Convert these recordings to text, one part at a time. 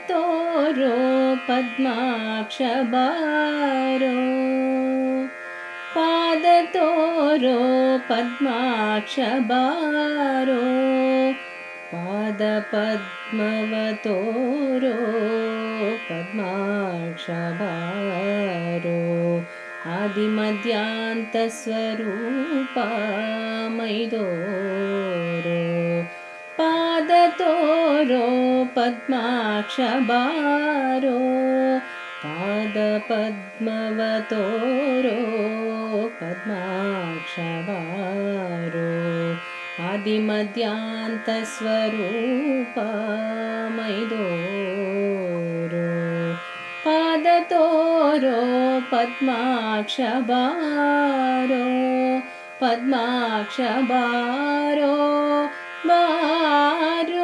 ತೋರೋ ಪದ್ಮಾಕ್ಷ ಬಾರೋ ಪಾದ ತೋರೋ ಪದ್ಮಾಕ್ಷ ಬಾರೋ ಪಾದ ಪದ್ಮವ ತೋರೋ ಪದ್ಮಾಕ್ಷ ಬಾರೋ ಆದಿಮಧ್ಯಾಂತ ಸ್ವರೂಪ ಮೈದೋರೋ ಪಾದ ತೋರೋ ಪದ್ಮಾಕ್ಷ ಬಾರೋ ಪಾದ ಪದ್ಮವ ತೋರೋ ಪದ್ಮಾಕ್ಷ ಬಾರೋ ಆದಿಮಧ್ಯಾಂತ ಸ್ವರೂಪ ಮೈದೋರೋ ಪಾದ ತೋರೋ ಪದ್ಮಾಕ್ಷ ಬಾರೋ ಪದ್ಮಾಕ್ಷ ಬಾರೋ ಬಾರೋ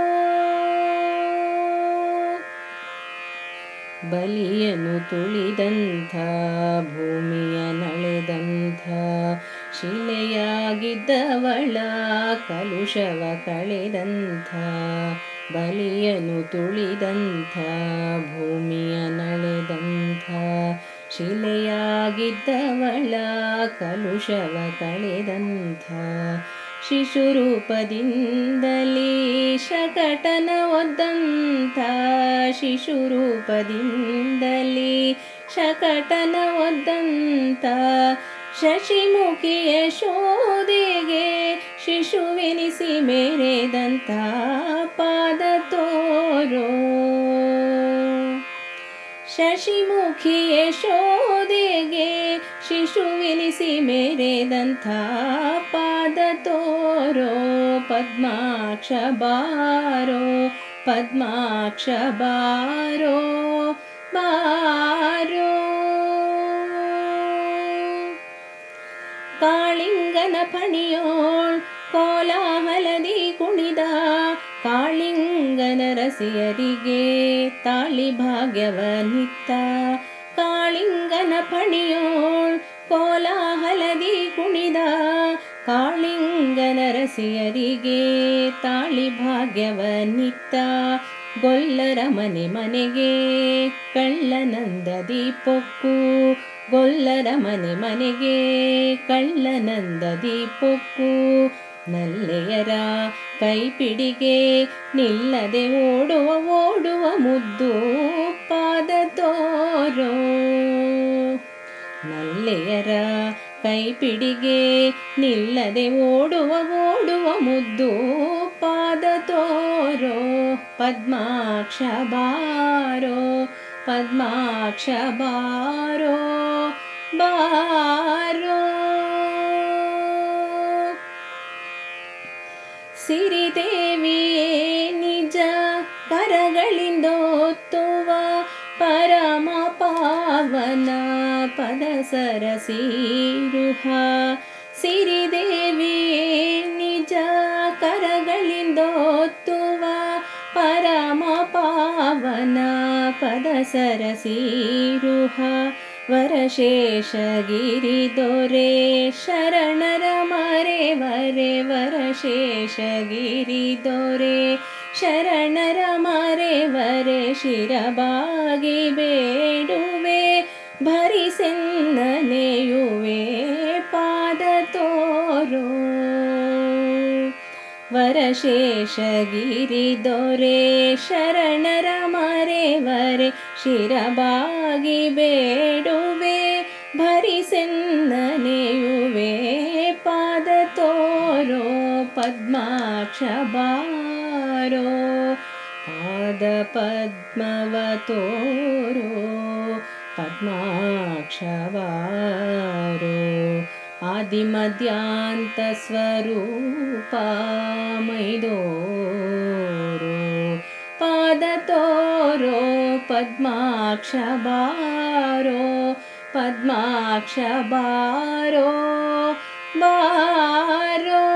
ಬಲಿಯನು ತುಳಿದಂಥ ಭೂಮಿಯ ನಳೆದಂಥ ಶಿಲೆಯಾಗಿದ್ದವಳ ಕಲುಷವ ಕಳೆದಂಥ ಬಲಿಯನು ತುಳಿದಂಥ ಭೂಮಿಯ ನಳೆದಂಥ ಶಿಲೆಯಾಗಿದ್ದವಳ ಕಲುಷವ ಕಳೆದಂಥ ಶಿಶುರೂಪದಿಂದಲೇ ಶಕಟನ ಒದ್ದಂಥ ಶಿಶುರೂಪದಿಂದಲೇ ಶಕಟನ ಒದ್ದಂಥ ಶಶಿಮುಖಿ ಯಶೋದೆಗೆ ಶಿಶುವೆನಿಸಿ ಮೇರೆದಂಥ ಪಾದ ತೋರೋ ಶಶಿಮುಖಿ ಯಶೋದೆಗೆ ಶಿಶುವೆನಿಸಿ ಮೇರೆದಂಥ ಪಾದ ತೋರೋ ಪದ್ಮಾಕ್ಷ ಬಾರೋ ಪದ್ಮಾಕ್ಷ ಬಾರೋ ಬಾರೋ ಕಾಳಿಂಗನ ಪಣಿಯೋಳ್ ಕೋಲಾಹಲದಿ ಕುಣಿದ ಕಾಳಿಂಗನ ರಸಿಯರಿಗೆ ತಾಳಿ ಭಾಗ್ಯವನಿತ್ತ ಕಾಳಿಂಗನ ಪಣಿಯೋಳ್ ಕೋಲಾಹಲದಿ ಕುಣಿದ ಕಾಳಿಂಗನ ರಸಿಯರಿಗೆ ತಾಳಿ ಭಾಗ್ಯವನಿತ್ತ ಗೊಲ್ಲರ ಮನೆ ಮನೆಗೆ ಕಳ್ಳನಂದದಿ ಪೊಕ್ಕು ಗೊಲ್ಲರ ಮನೆ ಮನೆಗೆ ಕಳ್ಳನಂದದಿ ಪೊಕ್ಕು ನಲ್ಲೆಯರ ಕೈಪಿಡಿಗೆ ನಿಲ್ಲದೆ ಓಡುವ ಮುದ್ದು ಪಾದ ತೋರೋ ನಲ್ಲೆಯರ ಕೈಪಿಡಿಗೆ ನಿಲ್ಲದೆ ಓಡುವ ಮುದ್ದು ಪಾದ ತೋರೋ ಪದ್ಮಾಕ್ಷ ಬಾರೋ ಪದ್ಮಾಕ್ಷ ಬಾರೋ ಬಾರೋ ಸಿರಿದೇವಿಯೇ ನಿಜ ಕರಗಳಿಂದೊತ್ತುವ ಪರಮ ಪಾವನ ಪದ ಸರಸಿರುಹ ಸಿರಿದೇವಿಯೇ ನಿಜ ಕರಗಳಿಂದೊತ್ತುವ ಪರಮ ಪಾವನ ಪದ ಸರಸಿರುಹ ವರಶೇಷಗಿರಿ ದೊರೆ ಶರಣರ ಮರೆವರೆ ವರಶೇಷಗಿರಿ ದೊರೆ ಶರಣರ ಮರೆವರೆ ಶಿರಬಾಗಿ ಬೇಡುವೆ ಭರಿಸೆನ್ನನೆಯುವೆ ಪಾದ ತೋರೋ ವರಶೇಷಗಿರಿ ದೊರೆ ಶರಣರ ಮರೆವರೆ ಶಿರಬಾಗಿ ಬೇಡುವೆ ಭರಿಸೆನ್ನನೆಯುವೆ ಪಾದ ತೋರೋ ಪದ್ಮಾಕ್ಷ ಬಾರೋ ಪಾದ ಪದ್ಮವ ತೋರೋ ಪದ್ಮಾಕ್ಷ ಬಾರೋ ಆದಿಮಧ್ಯಾಂತ ಸ್ವರೂಪ ಮೈದೋರೋ ಪಾದ ತೋರೋ ಪದ್ಮಾಕ್ಷ ಬಾರೋ ಪದ್ಮಾಕ್ಷ ಬಾರೋ ಬಾರೋ